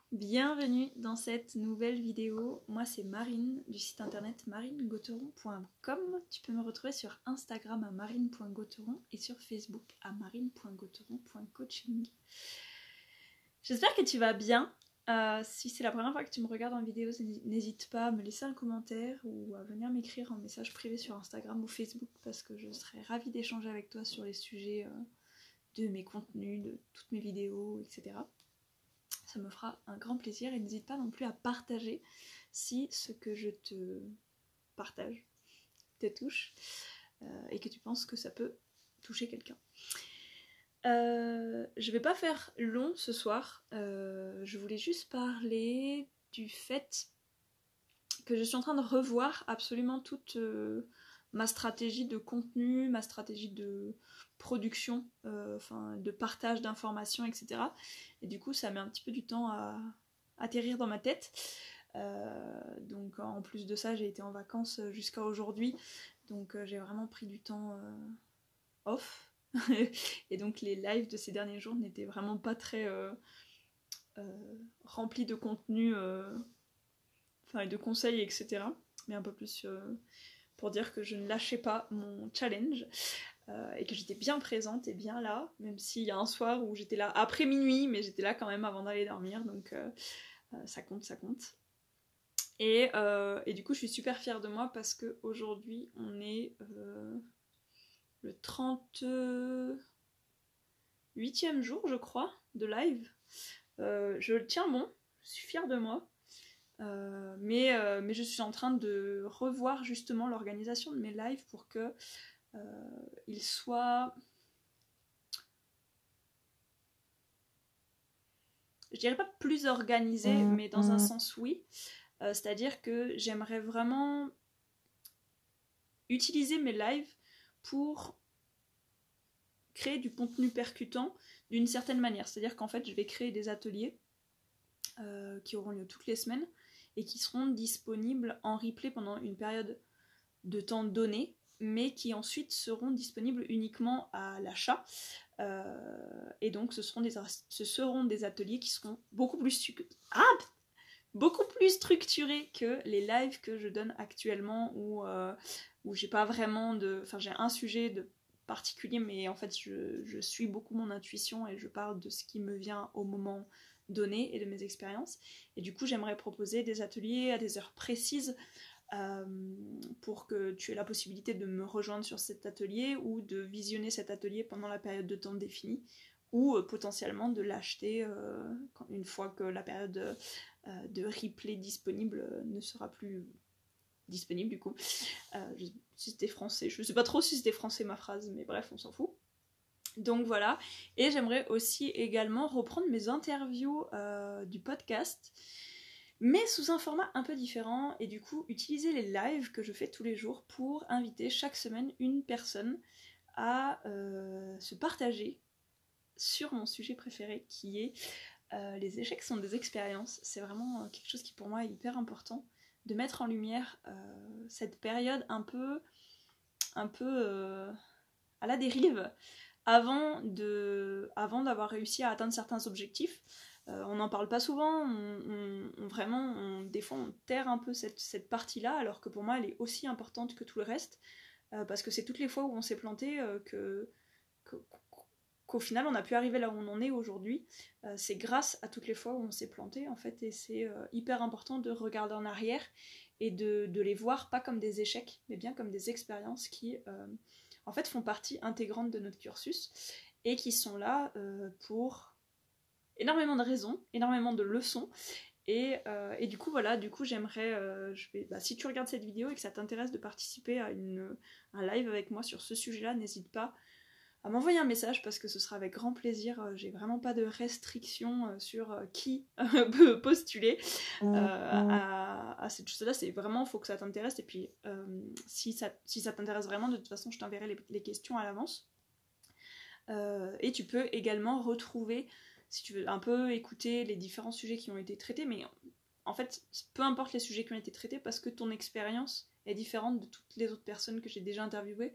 bienvenue dans cette nouvelle vidéo. Moi c'est Marine du site internet marinegauteron.com. Tu peux me retrouver sur Instagram à marine.gauteron et sur Facebook à marine.gauteron.coaching. J'espère que tu vas bien. Si c'est la première fois que tu me regardes en vidéo, n'hésite pas à me laisser un commentaire ou à venir m'écrire en message privé sur Instagram ou Facebook parce que je serais ravie d'échanger avec toi sur les sujets de mes contenus, de toutes mes vidéos, etc. Ça me fera un grand plaisir et n'hésite pas non plus à partager si ce que je te partage te touche et que tu penses que ça peut toucher quelqu'un. Je vais pas faire long ce soir, je voulais juste parler du fait que je suis en train de revoir absolument toute ma stratégie de contenu, ma stratégie de production, de partage d'informations, etc. Et du coup ça met un petit peu du temps à atterrir dans ma tête. Donc en plus de ça j'ai été en vacances jusqu'à aujourd'hui, donc j'ai vraiment pris du temps off. Et donc les lives de ces derniers jours n'étaient vraiment pas très remplis de contenu, et de conseils, etc. Mais un peu plus pour dire que je ne lâchais pas mon challenge et que j'étais bien présente et bien là, même s'il y a un soir où j'étais là après minuit, mais j'étais là quand même avant d'aller dormir, donc ça compte, ça compte. Et du coup je suis super fière de moi parce qu'aujourd'hui on est le 38e jour je crois de live. Je le tiens bon, je suis fière de moi. Mais je suis en train de revoir justement l'organisation de mes lives pour que ils soient, je dirais pas plus organisés, mais dans un sens oui. C'est-à-dire que j'aimerais vraiment utiliser mes lives pour créer du contenu percutant d'une certaine manière. C'est-à-dire qu'en fait je vais créer des ateliers qui auront lieu toutes les semaines et qui seront disponibles en replay pendant une période de temps donné, mais qui ensuite seront disponibles uniquement à l'achat. Et donc ce seront des ateliers qui seront beaucoup plus structurés que les lives que je donne actuellement où j'ai pas vraiment de... Enfin j'ai un sujet de particulier, mais en fait je suis beaucoup mon intuition et je parle de ce qui me vient au moment donné et de mes expériences. Et du coup j'aimerais proposer des ateliers à des heures précises pour que tu aies la possibilité de me rejoindre sur cet atelier ou de visionner cet atelier pendant la période de temps définie ou potentiellement de l'acheter une fois que la période de replay disponible ne sera plus disponible du coup. Si c'était français, je sais pas trop si c'était français ma phrase, mais bref on s'en fout. Donc voilà, et j'aimerais aussi également reprendre mes interviews du podcast, mais sous un format un peu différent, et du coup utiliser les lives que je fais tous les jours pour inviter chaque semaine une personne à se partager sur mon sujet préféré qui est les échecs sont des expériences. C'est vraiment quelque chose qui pour moi est hyper important, de mettre en lumière cette période un peu à la dérive avant d'avoir réussi à atteindre certains objectifs. On n'en parle pas souvent, des fois on terre un peu cette partie-là, alors que pour moi elle est aussi importante que tout le reste, parce que c'est toutes les fois où on s'est planté qu'au final on a pu arriver là où on en est aujourd'hui. C'est grâce à toutes les fois où on s'est planté en fait, et c'est hyper important de regarder en arrière et de les voir pas comme des échecs, mais bien comme des expériences qui en fait font partie intégrante de notre cursus et qui sont là pour énormément de raisons, énormément de leçons. Et du coup voilà, j'aimerais, si tu regardes cette vidéo et que ça t'intéresse de participer à un live avec moi sur ce sujet-là, n'hésite pas à m'envoyer un message parce que ce sera avec grand plaisir. J'ai vraiment pas de restrictions sur qui peut postuler à cette chose-là. C'est vraiment, faut que ça t'intéresse, et puis si ça t'intéresse vraiment, de toute façon je t'enverrai les questions à l'avance. Et tu peux également retrouver, si tu veux un peu écouter les différents sujets qui ont été traités, mais en fait peu importe les sujets qui ont été traités parce que ton expérience est différente de toutes les autres personnes que j'ai déjà interviewées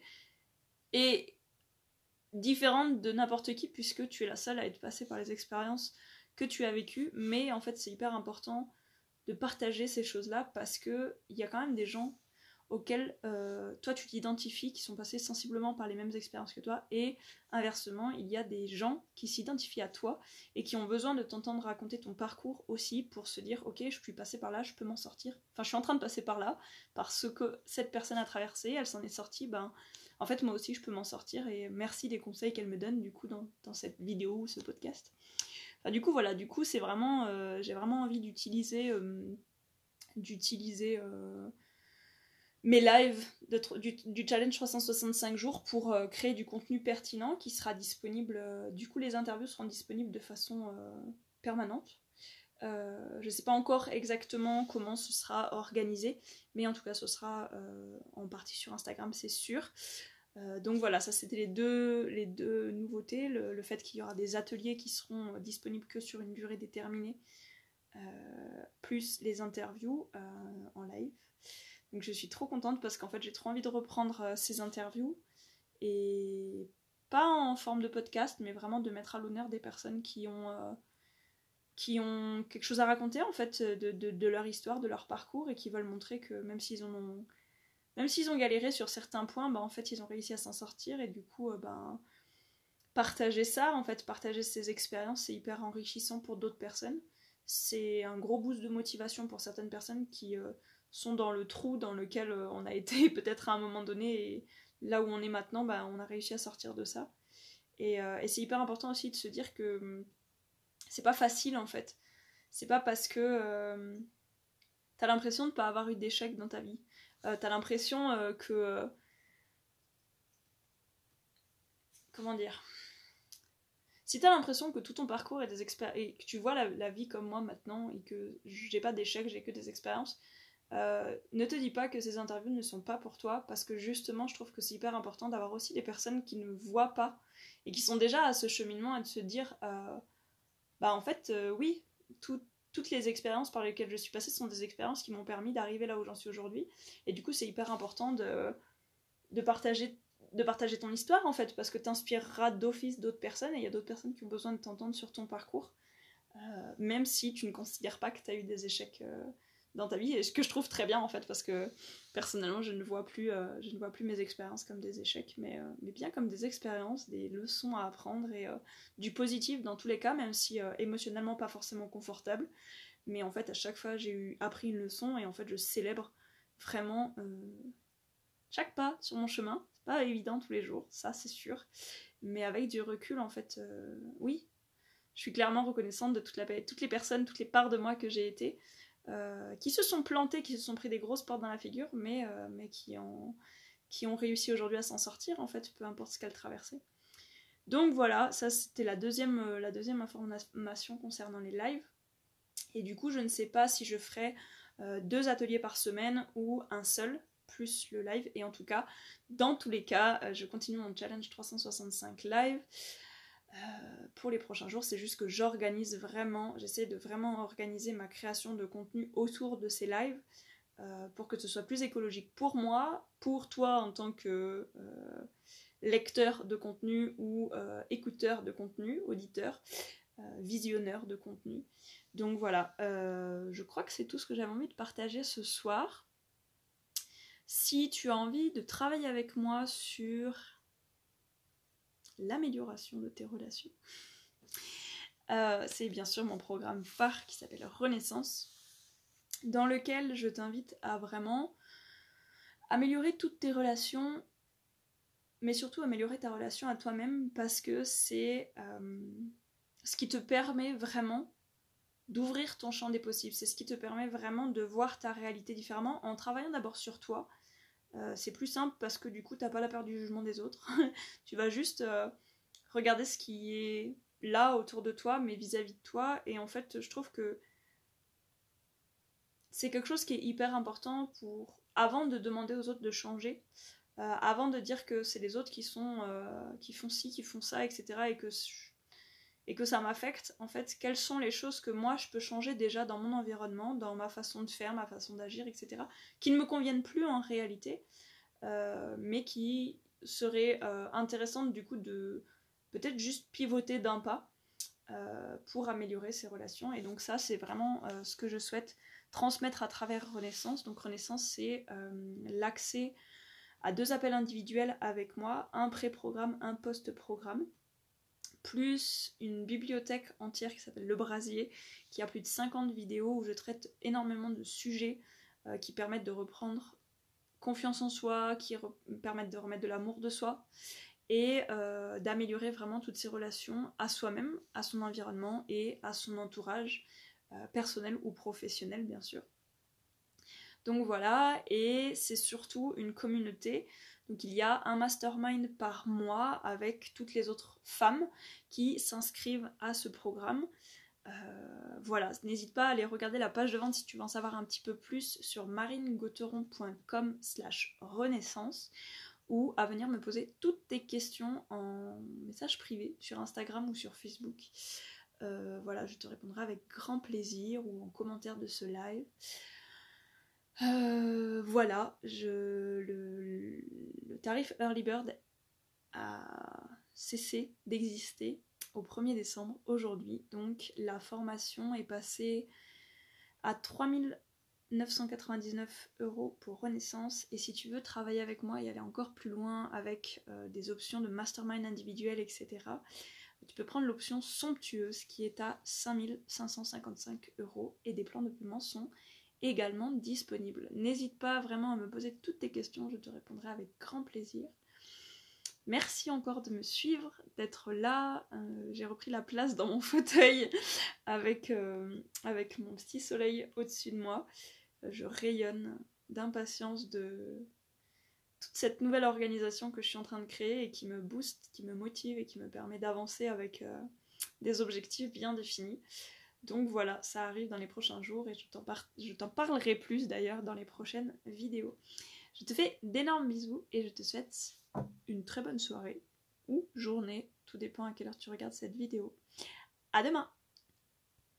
et différente de n'importe qui, puisque tu es la seule à être passée par les expériences que tu as vécues, mais en fait c'est hyper important de partager ces choses-là parce qu'il y a quand même des gens auxquels toi tu t'identifies, qui sont passés sensiblement par les mêmes expériences que toi, et inversement, il y a des gens qui s'identifient à toi et qui ont besoin de t'entendre raconter ton parcours aussi pour se dire ok, je suis passée par là, je peux m'en sortir. Enfin, je suis en train de passer par là, parce que cette personne a traversé, elle s'en est sortie, en fait, moi aussi, je peux m'en sortir et merci des conseils qu'elle me donne du coup dans cette vidéo ou ce podcast. Enfin, du coup, voilà, c'est vraiment, j'ai vraiment envie d'utiliser mes lives du challenge 365 jours pour créer du contenu pertinent qui sera disponible. Du coup, les interviews seront disponibles de façon permanente. Je ne sais pas encore exactement comment ce sera organisé, mais en tout cas, ce sera en partie sur Instagram, c'est sûr. Donc voilà, ça c'était les deux nouveautés. Le fait qu'il y aura des ateliers qui seront disponibles que sur une durée déterminée, plus les interviews en live. Donc je suis trop contente parce qu'en fait j'ai trop envie de reprendre ces interviews et pas en forme de podcast mais vraiment de mettre à l'honneur des personnes qui ont quelque chose à raconter en fait de leur histoire, de leur parcours et qui veulent montrer que même s'ils ont galéré sur certains points, en fait ils ont réussi à s'en sortir et du coup partager ça, en fait partager ces expériences c'est hyper enrichissant pour d'autres personnes. C'est un gros boost de motivation pour certaines personnes qui sont dans le trou dans lequel on a été peut-être à un moment donné et là où on est maintenant, on a réussi à sortir de ça. Et c'est hyper important aussi de se dire que c'est pas facile en fait. C'est pas parce que t'as l'impression de pas avoir eu d'échec dans ta vie. T'as l'impression que... comment dire ? Si t'as l'impression que tout ton parcours est des expériences et que tu vois la vie comme moi maintenant et que j'ai pas d'échecs, j'ai que des expériences, ne te dis pas que ces interviews ne sont pas pour toi parce que justement je trouve que c'est hyper important d'avoir aussi des personnes qui ne voient pas et qui sont déjà à ce cheminement et de se dire en fait oui, toutes les expériences par lesquelles je suis passée sont des expériences qui m'ont permis d'arriver là où j'en suis aujourd'hui et du coup c'est hyper important de partager ton histoire en fait parce que t'inspireras d'office d'autres personnes et il y a d'autres personnes qui ont besoin de t'entendre sur ton parcours même si tu ne considères pas que tu as eu des échecs dans ta vie et ce que je trouve très bien en fait parce que personnellement je ne vois plus mes expériences comme des échecs mais bien comme des expériences, des leçons à apprendre et du positif dans tous les cas même si émotionnellement pas forcément confortable mais en fait à chaque fois j'ai appris une leçon et en fait je célèbre vraiment chaque pas sur mon chemin. C'est pas évident tous les jours, ça c'est sûr. Mais avec du recul, en fait, oui, je suis clairement reconnaissante de toutes les personnes, toutes les parts de moi que j'ai été, qui se sont plantées, qui se sont pris des grosses portes dans la figure, mais qui ont réussi aujourd'hui à s'en sortir, en fait, peu importe ce qu'elles traversaient. Donc voilà, ça c'était la deuxième information concernant les lives. Et du coup, je ne sais pas si je ferai 2 ateliers par semaine ou un seul, plus le live. Et en tout cas, dans tous les cas, je continue mon challenge 365 live pour les prochains jours. C'est juste que j'essaie de vraiment organiser ma création de contenu autour de ces lives pour que ce soit plus écologique pour moi, pour toi en tant que lecteur de contenu ou écouteur de contenu, auditeur, visionneur de contenu. Donc voilà, je crois que c'est tout ce que j'avais envie de partager ce soir. Si tu as envie de travailler avec moi sur l'amélioration de tes relations, c'est bien sûr mon programme phare qui s'appelle Renaissance, dans lequel je t'invite à vraiment améliorer toutes tes relations, mais surtout améliorer ta relation à toi-même parce que c'est ce qui te permet vraiment d'ouvrir ton champ des possibles. C'est ce qui te permet vraiment de voir ta réalité différemment en travaillant d'abord sur toi. C'est plus simple parce que du coup t'as pas la peur du jugement des autres. Tu vas juste regarder ce qui est là autour de toi mais vis-à-vis de toi et en fait je trouve que c'est quelque chose qui est hyper important pour avant de demander aux autres de changer, avant de dire que c'est les autres qui font ci, qui font ça, etc. et que ça m'affecte, en fait, quelles sont les choses que moi je peux changer déjà dans mon environnement, dans ma façon de faire, ma façon d'agir, etc., qui ne me conviennent plus en réalité, mais qui seraient intéressantes du coup de peut-être juste pivoter d'un pas pour améliorer ses relations. Et donc ça, c'est vraiment ce que je souhaite transmettre à travers Renaissance. Donc Renaissance, c'est l'accès à 2 appels individuels avec moi, un pré-programme, un post-programme, plus une bibliothèque entière qui s'appelle Le Brasier, qui a plus de 50 vidéos où je traite énormément de sujets qui permettent de reprendre confiance en soi, qui permettent de remettre de l'amour de soi, et d'améliorer vraiment toutes ces relations à soi-même, à son environnement et à son entourage personnel ou professionnel, bien sûr. Donc voilà, et c'est surtout une communauté. Donc il y a un mastermind par mois avec toutes les autres femmes qui s'inscrivent à ce programme. Voilà, n'hésite pas à aller regarder la page de vente si tu veux en savoir un petit peu plus sur marinegauteron.com/renaissance ou à venir me poser toutes tes questions en message privé sur Instagram ou sur Facebook. Voilà, je te répondrai avec grand plaisir ou en commentaire de ce live. Voilà, le tarif Early Bird a cessé d'exister au 1er décembre aujourd'hui, donc la formation est passée à 3 999 € pour Renaissance, et si tu veux travailler avec moi et aller encore plus loin avec des options de mastermind individuel, etc., tu peux prendre l'option somptueuse qui est à 5 555 € et des plans de paiement sont également disponibles. N'hésite pas vraiment à me poser toutes tes questions, je te répondrai avec grand plaisir. Merci encore de me suivre, d'être là. J'ai repris la place dans mon fauteuil avec mon petit soleil au-dessus de moi. Je rayonne d'impatience de toute cette nouvelle organisation que je suis en train de créer et qui me booste, qui me motive et qui me permet d'avancer avec des objectifs bien définis. Donc voilà, ça arrive dans les prochains jours et je t'en parlerai plus d'ailleurs dans les prochaines vidéos. Je te fais d'énormes bisous et je te souhaite une très bonne soirée ou journée, tout dépend à quelle heure tu regardes cette vidéo. À demain!